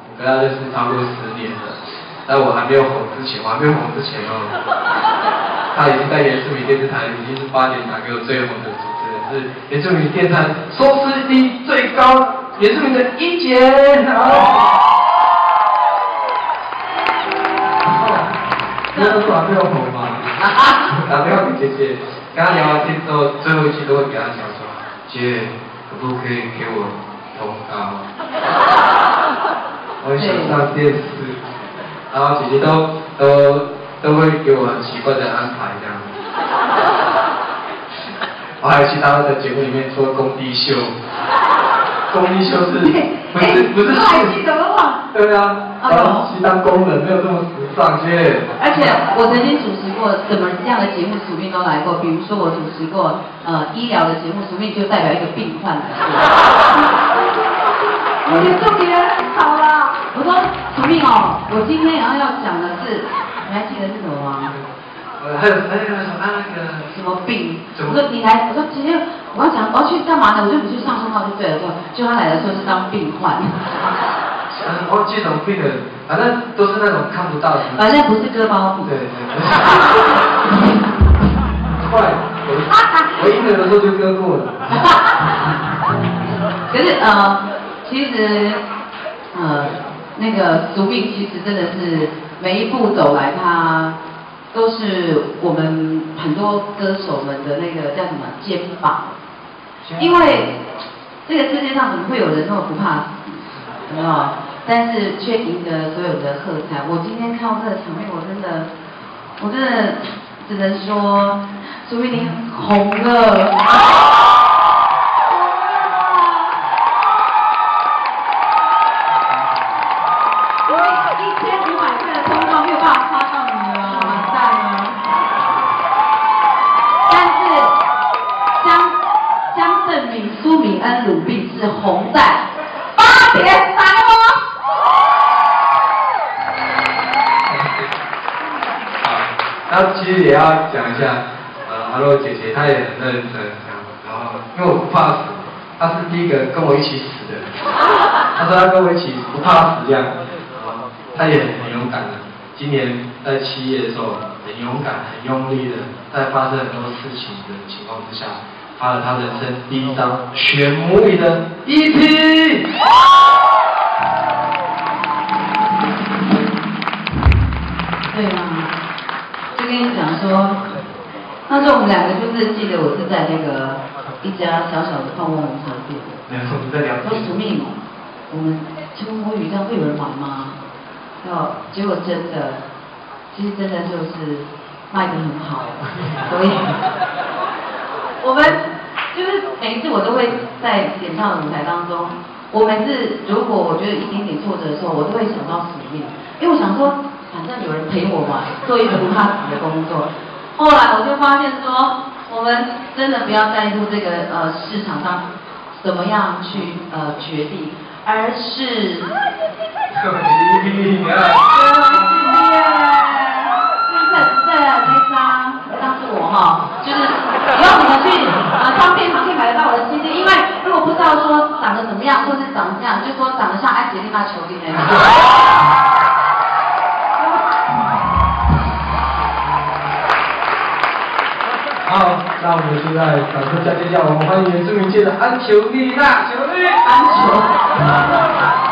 我跟他认识超过10年了。在我还没有红之前哦，他已经在原住民电视台已经是8点档给我最红的主持人，是原住民电视台收视率最高原住民的一姐。那时候还没有红嘛，打电话给姐姐，跟她聊完天之后，最后一句都会给她讲说：“姐，可不可以给我通告？我想上电视。”然后姐姐都会给我很奇怪的安排这样子。我还去他的节目里面说工地秀，工地秀是不是还记得吗？ 对啊，去当工人没有这么时尚些。 而且我曾经主持过什么样的节目，署名都来过。比如说我主持过医疗的节目，署名就代表一个病患来说。你做别人好了。我说署名哦，我今天要讲的是，你还记得是什么吗？ 还有那个什么病？我说你来，我说姐姐，我要去干嘛呢？我就你去上通告就对了。就他来的时候是当病患。 忘记什么病了，反正都是那种看不到的。 反正不是割包皮。 对。快，我婴儿的时候就割过了。 可是其实那个俗病其实真的是每一步走来，它都是我们很多歌手们的那个叫什么肩膀，因为这个世界上怎么会有人那么不怕死，有没有？但是却赢得所有的喝彩。我今天看到这个场面，我真的只能说，苏慧玲红了。苏敏恩鲁病是红在8点3哦。 然后其实也要讲一下，Hello 姐姐她也很认真，然后因为我不怕死，她是第一个跟我一起死的，她说她跟我一起不怕死这样，她也很勇敢的。今年在7月的时候，很勇敢、很用力的，在发生很多事情的情况之下。发了他人生第1张全母语的 EP。 对啊，就跟你讲说，那时候我们2个就是记得我是在那个一家小小的泡沫红茶店。 没有，我们在聊天。 说署名，我们全母语这样会有人玩吗？结果真的，其实真的就是卖得很好，所以。我们就是每一次我都会在演唱的舞台当中，我每次如果我觉得一点点挫折的时候，我都会想到署名，因为我想说，反正有人陪我玩，做一个不怕死的工作。后来我就发现说，我们真的不要在乎这个市场上怎么样去决定，而是就是以后你们去唱片行可以买得到我的 CD， 因为如果不知道说长得怎么样，或是长得这样，就说长得像安吉丽娜·裘丽那样。 好，那我们现在掌声加尖叫，我们欢迎原住民界的安裘丽娜，裘丽，安裘。